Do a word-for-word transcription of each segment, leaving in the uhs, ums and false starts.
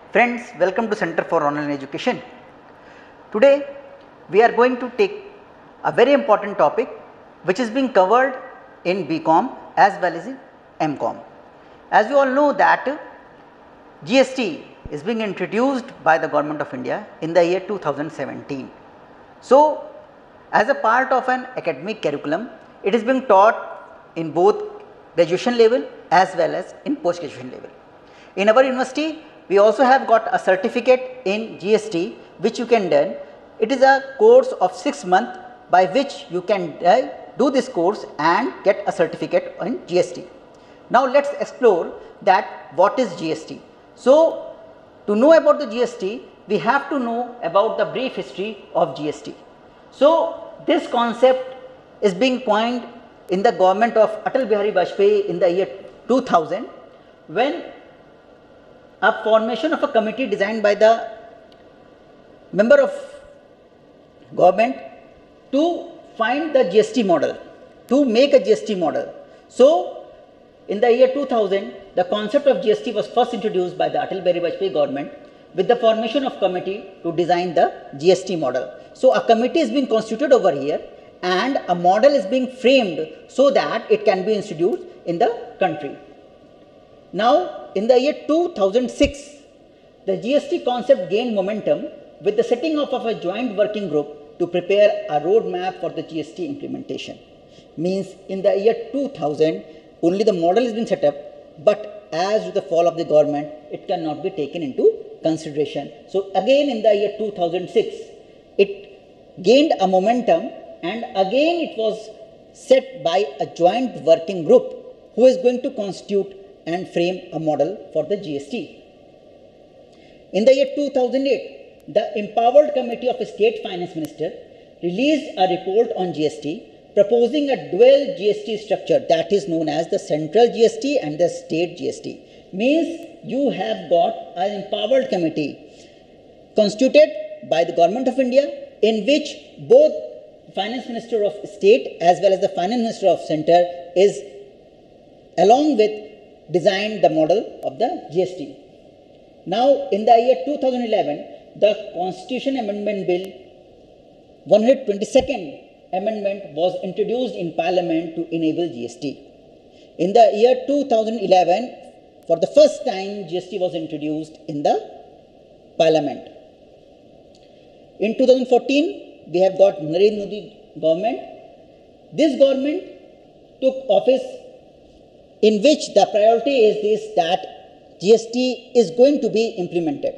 Friends, welcome to Center for Online Education. Today we are going to take a very important topic which is being covered in B Com as well as in M Com. As you all know that G S T is being introduced by the Government of India in the year two thousand seventeen. So, as a part of an academic curriculum, it is being taught in both graduation level as well as in post graduation level. In our university, we also have got a certificate in G S T which you can do. It is a course of six months by which you can uh, do this course and get a certificate in G S T. Now, let us explore that what is G S T. So, to know about the G S T, we have to know about the brief history of G S T. So, this concept is being coined in the government of Atal Bihari Vajpayee in the year two thousand, when a formation of a committee designed by the member of government to find the G S T model, to make a G S T model. So, in the year two thousand, the concept of G S T was first introduced by the Atal Bihari Vajpayee government with the formation of committee to design the G S T model. So, a committee is being constituted over here and a model is being framed so that it can be introduced in the country. Now, in the year two thousand six, the G S T concept gained momentum with the setting up of a joint working group to prepare a roadmap for the G S T implementation. Means in the year two thousand, only the model has been set up, but as with the fall of the government, it cannot be taken into consideration. So, again in the year two thousand six, it gained a momentum and again it was set by a joint working group who is going to constitute and frame a model for the G S T. In the year two thousand eight, the Empowered Committee of State Finance Minister released a report on G S T proposing a dual G S T structure, that is known as the central G S T and the state G S T. Means you have got an empowered committee constituted by the Government of India, in which both Finance Minister of State as well as the Finance Minister of Center is along with designed the model of the G S T. Now, in the year two thousand eleven, the Constitution Amendment Bill one hundred twenty-second Amendment was introduced in Parliament to enable G S T. In the year two thousand eleven, for the first time, G S T was introduced in the Parliament. In two thousand fourteen, we have got Narendra Modi government. This government took office in which the priority is this, that G S T is going to be implemented.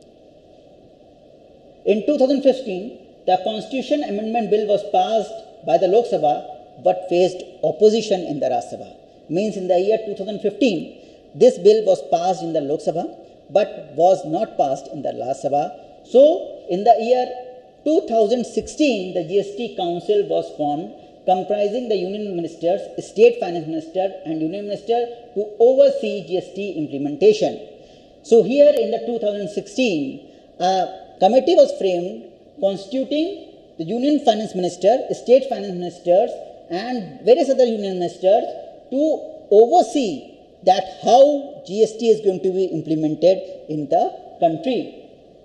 In two thousand fifteen, the Constitution Amendment Bill was passed by the Lok Sabha but faced opposition in the Rajya Sabha. Means in the year two thousand fifteen, this bill was passed in the Lok Sabha but was not passed in the Rajya Sabha. So, in the year two thousand sixteen, the G S T Council was formed comprising the Union Ministers, State Finance Minister and Union Minister to oversee G S T implementation. So, here in the two thousand sixteen, a committee was framed constituting the Union Finance Minister, State Finance Ministers and various other Union Ministers to oversee that how G S T is going to be implemented in the country.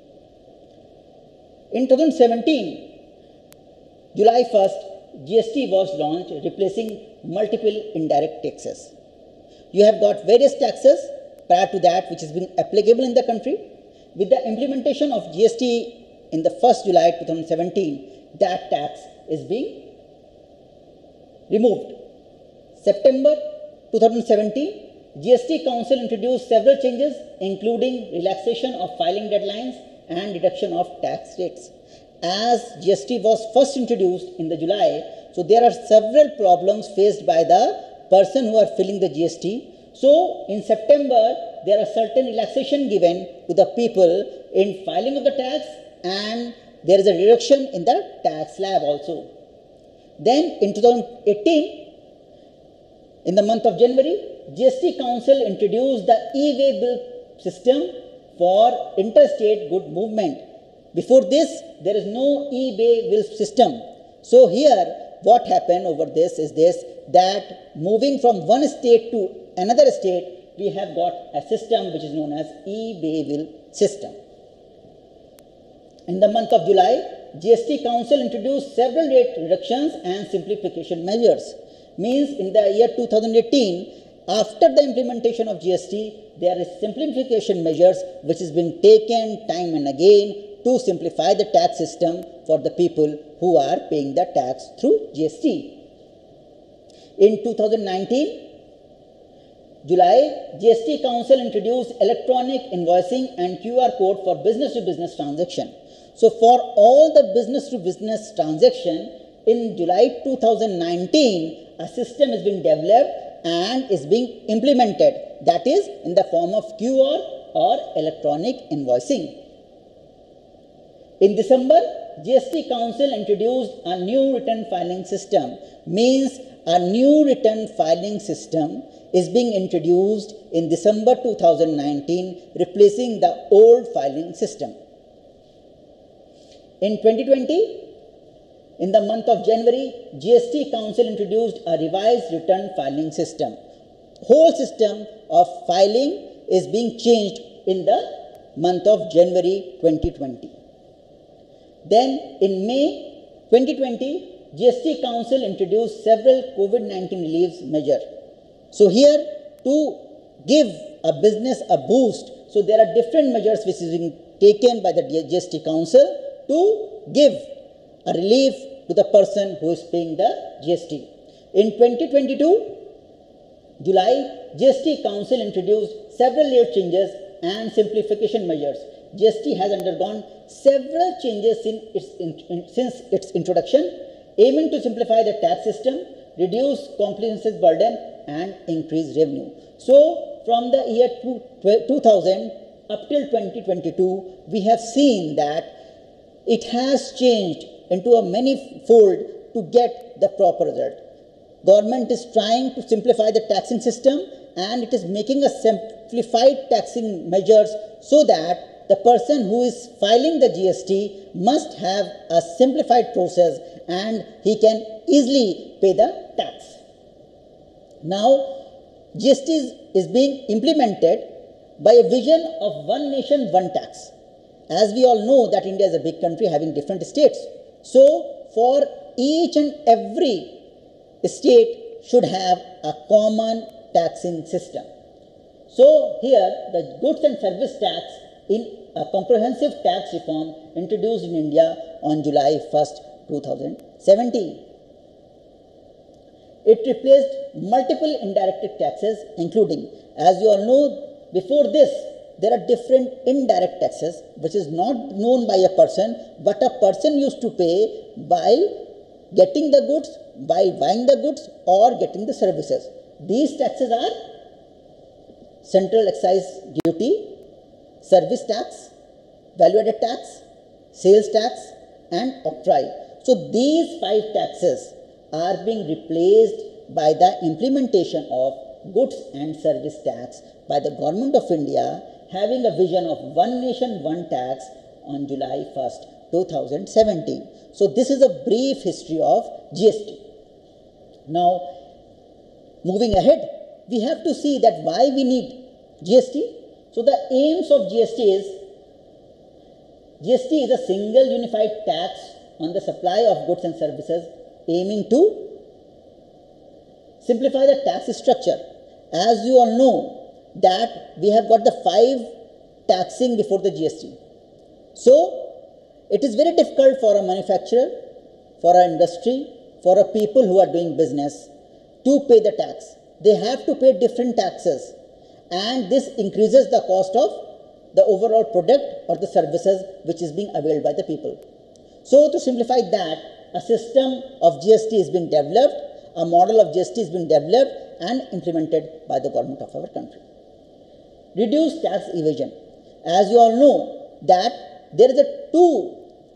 In two thousand seventeen, July first, G S T was launched, replacing multiple indirect taxes. You have got various taxes prior to that which has been applicable in the country. With the implementation of G S T in the first of July two thousand seventeen, that tax is being removed. September two thousand seventeen, G S T Council introduced several changes including relaxation of filing deadlines and reduction of tax rates. As G S T was first introduced in the July, so there are several problems faced by the person who are filling the G S T. So, in September, there are certain relaxation given to the people in filing of the tax and there is a reduction in the tax slab also. Then, in two thousand eighteen, in the month of January, G S T Council introduced the e-way bill system for interstate good movement. Before this, there is no e-way bill system. So, here what happened over this is this, that moving from one state to another state, we have got a system which is known as e-way bill system. In the month of July, G S T Council introduced several rate reductions and simplification measures. Means in the year two thousand eighteen, after the implementation of G S T, there is simplification measures which is being taken time and again to simplify the tax system for the people who are paying the tax through G S T. In two thousand nineteen, July, G S T Council introduced electronic invoicing and Q R code for business-to-business transaction. So, for all the business-to-business transaction, in July two thousand nineteen, a system is being developed and is being implemented, that is in the form of Q R or electronic invoicing. In December, G S T Council introduced a new return filing system. Means a new return filing system is being introduced in December two thousand nineteen, replacing the old filing system. In twenty twenty, in the month of January, G S T Council introduced a revised return filing system. Whole system of filing is being changed in the month of January twenty twenty. Then in May twenty twenty, G S T Council introduced several COVID nineteen relief measures. So here, to give a business a boost, so there are different measures which is being taken by the G S T Council to give a relief to the person who is paying the G S T. In twenty twenty-two, July, G S T Council introduced several rate changes and simplification measures. G S T has undergone several changes in its in, in, since its introduction, aiming to simplify the tax system, reduce comprehensive burden and increase revenue. So, from the year two thousand up till twenty twenty-two, we have seen that it has changed into a many-fold to get the proper result. Government is trying to simplify the taxing system and it is making a simplified taxing measures so that the person who is filing the G S T must have a simplified process and he can easily pay the tax. Now, G S T is, is being implemented by a vision of one nation, one tax. As we all know that India is a big country having different states. So, for each and every state should have a common taxing system. So, here the goods and service tax in a comprehensive tax reform introduced in India on July first, two thousand seventeen. It replaced multiple indirect taxes, including, as you all know, before this, there are different indirect taxes which is not known by a person, but a person used to pay while getting the goods, while buying the goods or getting the services. These taxes are central excise duty, service tax, value-added tax, sales tax and octroi. So, these five taxes are being replaced by the implementation of goods and service tax by the Government of India, having a vision of one nation, one tax on July first, two thousand seventeen. So, this is a brief history of G S T. Now, moving ahead, we have to see that why we need G S T. So, the aims of G S T is, G S T is a single unified tax on the supply of goods and services, aiming to simplify the tax structure. As you all know that we have got the five taxing before the G S T. So, it is very difficult for a manufacturer, for an industry, for a people who are doing business to pay the tax. They have to pay different taxes and this increases the cost of the overall product or the services which is being availed by the people. So, to simplify that, a system of G S T is being developed, a model of G S T is being developed and implemented by the government of our country. Reduce tax evasion. As you all know that there is a two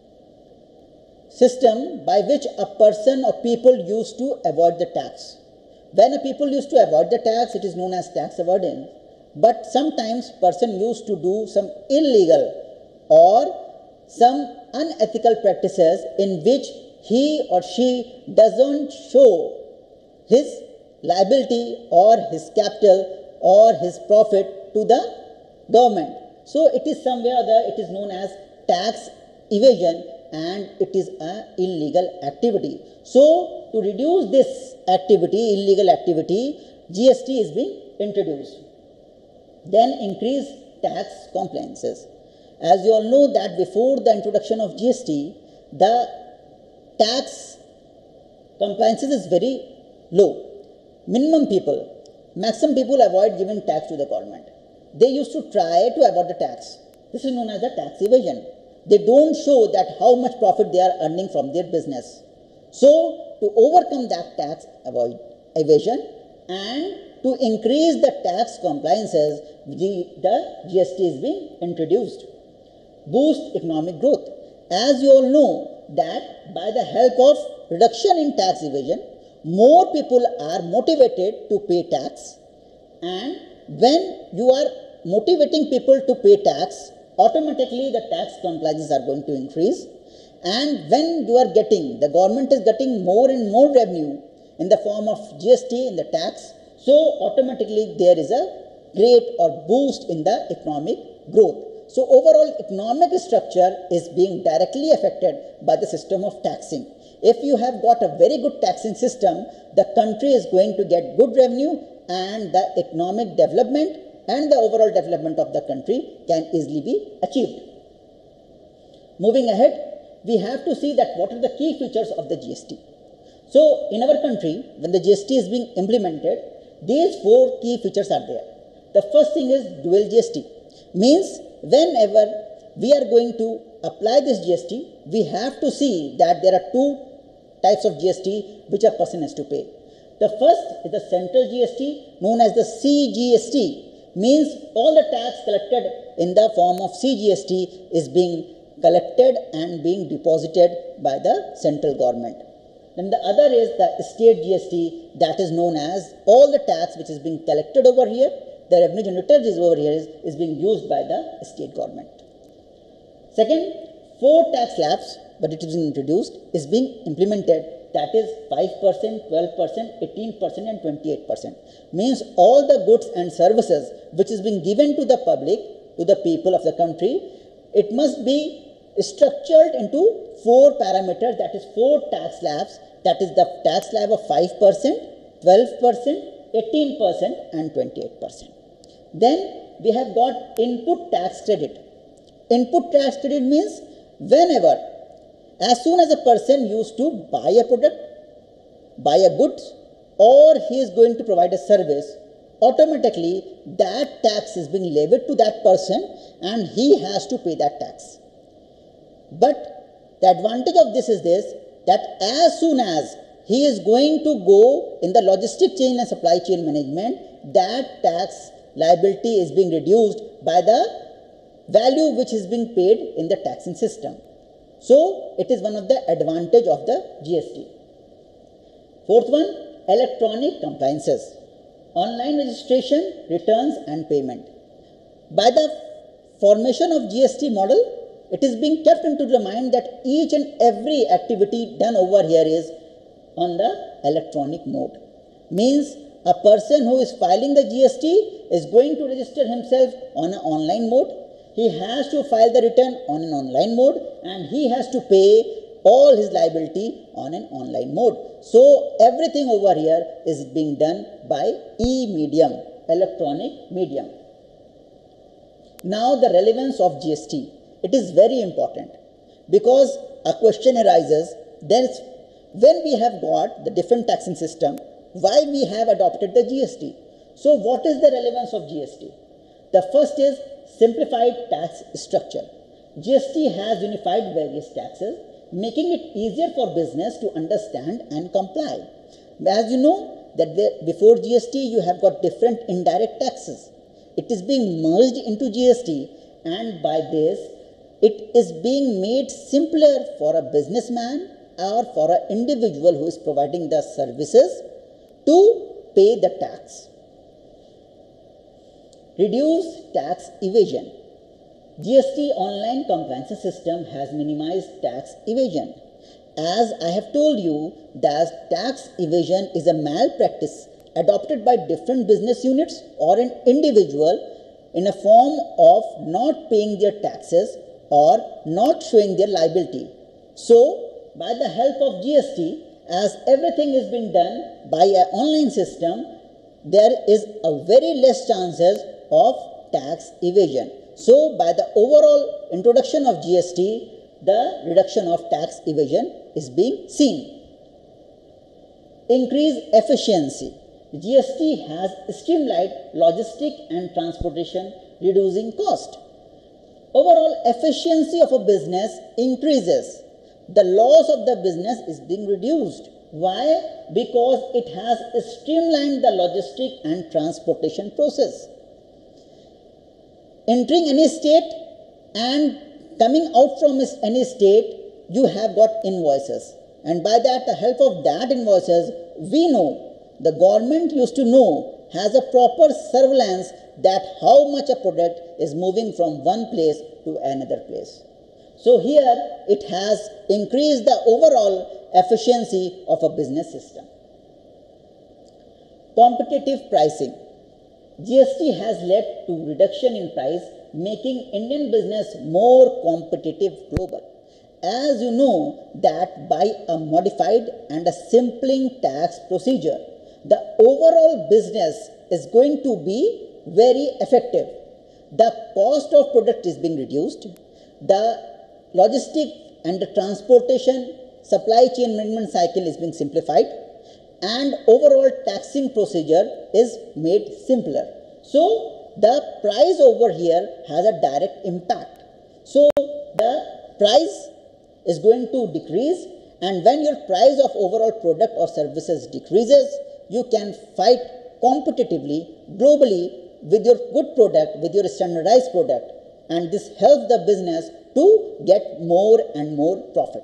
system by which a person or people used to avoid the tax. When a people used to avoid the tax, it is known as tax avoidance. But sometimes person used to do some illegal or some unethical practices in which he or she doesn't show his liability or his capital or his profit to the government. So it is somewhere other it is known as tax evasion and it is an illegal activity. So to reduce this activity, illegal activity, G S T is being introduced. Then increase tax compliances. As you all know that before the introduction of G S T, the tax compliances is very low. Minimum people, maximum people avoid giving tax to the government. They used to try to avoid the tax. This is known as the tax evasion. They don't show that how much profit they are earning from their business. So to overcome that tax avoid evasion and to increase the tax compliances, the, the G S T is being introduced. Boost economic growth. As you all know that by the help of reduction in tax evasion, more people are motivated to pay tax, and when you are motivating people to pay tax, automatically the tax compliances are going to increase, and when you are getting, the government is getting more and more revenue in the form of G S T in the tax, so automatically there is a great or boost in the economic growth. So overall economic structure is being directly affected by the system of taxing. If you have got a very good taxing system, the country is going to get good revenue and the economic development and the overall development of the country can easily be achieved. Moving ahead, we have to see that what are the key features of the G S T. So in our country, when the G S T is being implemented, these four key features are there. The first thing is dual G S T. Means whenever we are going to apply this G S T, we have to see that there are two types of G S T which a person has to pay. The first is the central G S T known as the C G S T. Means all the tax collected in the form of C G S T is being collected and being deposited by the central government. Then the other is the state G S T, that is known as all the tax which is being collected over here, the revenue generated is over here is, is being used by the state government. Second, four tax slabs, but it is being introduced, is being implemented, that is five percent, twelve percent, eighteen percent and twenty-eight percent. Means all the goods and services which is being given to the public, to the people of the country, it must be structured into four parameters, that is four tax slabs, that is the tax slab of five percent, twelve percent, eighteen percent and twenty-eight percent. Then we have got input tax credit. Input tax credit means whenever, as soon as a person used to buy a product, buy a goods, or he is going to provide a service, automatically that tax is being levied to that person and he has to pay that tax. But the advantage of this is this, that as soon as he is going to go in the logistic chain and supply chain management, that tax liability is being reduced by the value which is being paid in the taxing system. So it is one of the advantage of the G S T. Fourth one, electronic compliances. Online registration, returns and payment. By the formation of G S T model, it is being kept into the mind that each and every activity done over here is on the electronic mode. Means a person who is filing the G S T is going to register himself on an online mode. He has to file the return on an online mode and he has to pay all his liability on an online mode. So everything over here is being done by e-medium, electronic medium. Now the relevance of G S T. It is very important because a question arises, then when we have got the different taxing system, why we have adopted the G S T? So what is the relevance of G S T? The first is simplified tax structure. G S T has unified various taxes, making it easier for business to understand and comply. As you know that before G S T you have got different indirect taxes. It is being merged into G S T and by this it is being made simpler for a businessman or for an individual who is providing the services to pay the tax. Reduce tax evasion. G S T online compliance system has minimized tax evasion. As I have told you that tax evasion is a malpractice adopted by different business units or an individual in a form of not paying their taxes or not showing their liability. So, by the help of G S T, as everything is being done by an online system, there is a very less chances of tax evasion. So, by the overall introduction of G S T, the reduction of tax evasion is being seen. Increase efficiency. G S T has streamlined logistic and transportation, reducing cost. Overall efficiency of a business increases. The loss of the business is being reduced. Why? Because it has streamlined the logistic and transportation process. Entering any state and coming out from any state, you have got invoices. And by that, the help of that invoices, we know, the government used to know, has a proper surveillance that how much a product is moving from one place to another place. So here, it has increased the overall efficiency of a business system. Competitive pricing. G S T has led to reduction in price, making Indian business more competitive global. As you know that by a modified and a simpling tax procedure, the overall business is going to be very effective. The cost of product is being reduced. The logistic and the transportation supply chain management cycle is being simplified, and overall taxing procedure is made simpler. So the price over here has a direct impact. So the price is going to decrease, and when your price of overall product or services decreases, you can fight competitively globally with your good product, with your standardized product, and this helps the business to get more and more profit.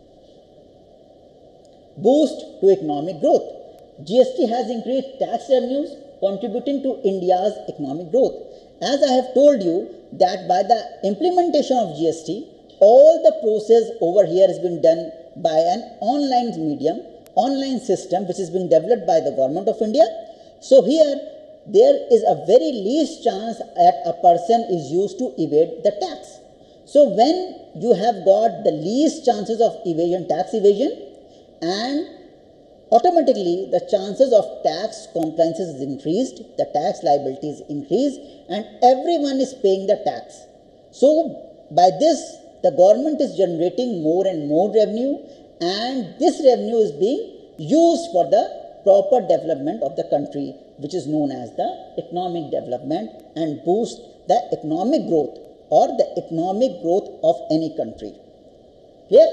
Boost to economic growth. G S T has increased tax revenues, contributing to India's economic growth. As I have told you that by the implementation of G S T, all the process over here has been done by an online medium, online system which is being developed by the government of India. So here there is a very least chance that a person is used to evade the tax. So when you have got the least chances of evasion, tax evasion, and automatically the chances of tax compliance is increased, the tax liability is increased, and everyone is paying the tax. So by this, the government is generating more and more revenue, and this revenue is being used for the proper development of the country, which is known as the economic development, and boost the economic growth or the economic growth of any country. Here,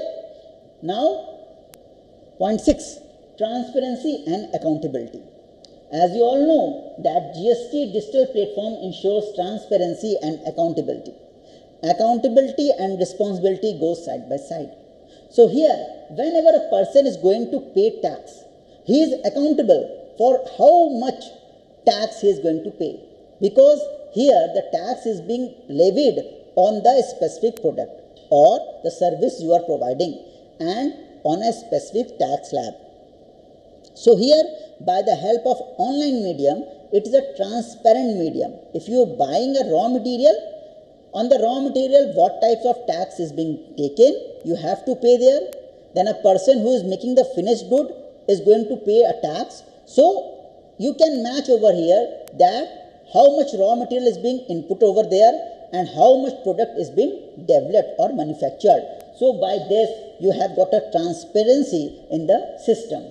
now, point six, transparency and accountability. As you all know that G S T digital platform ensures transparency and accountability. Accountability and responsibility go side by side. So here, whenever a person is going to pay tax, he is accountable for how much tax he is going to pay, because here the tax is being levied on the specific product or the service you are providing and on a specific tax slab. So here, by the help of online medium, it is a transparent medium. If you are buying a raw material, on the raw material, what types of tax is being taken, you have to pay there. Then a person who is making the finished good is going to pay a tax. So you can match over here that how much raw material is being input over there and how much product is being developed or manufactured. So by this, you have got a transparency in the system.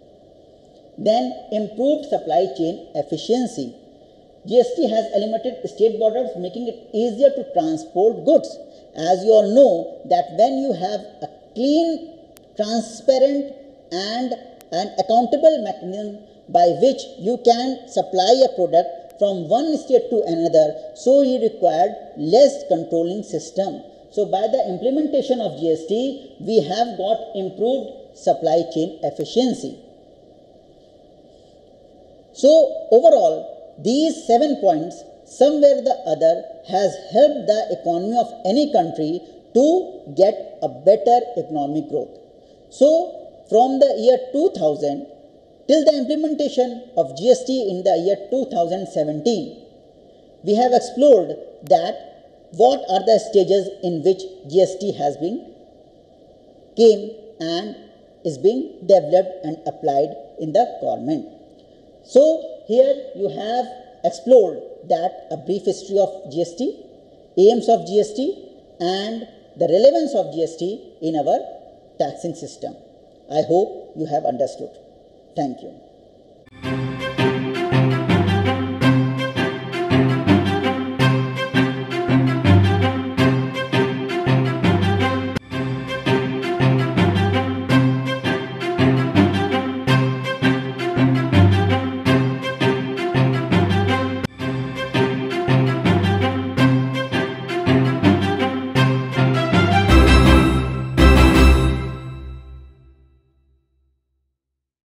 Then improved supply chain efficiency. G S T has eliminated state borders, making it easier to transport goods. As you all know that when you have a clean, transparent and an accountable mechanism by which you can supply a product from one state to another, so you required less controlling system. So by the implementation of G S T, we have got improved supply chain efficiency. So overall, these seven points, somewhere or the other, has helped the economy of any country to get a better economic growth. So from the year two thousand till the implementation of G S T in the year two thousand seventeen, we have explored that what are the stages in which G S T has been came and is being developed and applied in the government. So here you have explored that a brief history of G S T, aims of G S T and the relevance of G S T in our taxing system. I hope you have understood. Thank you.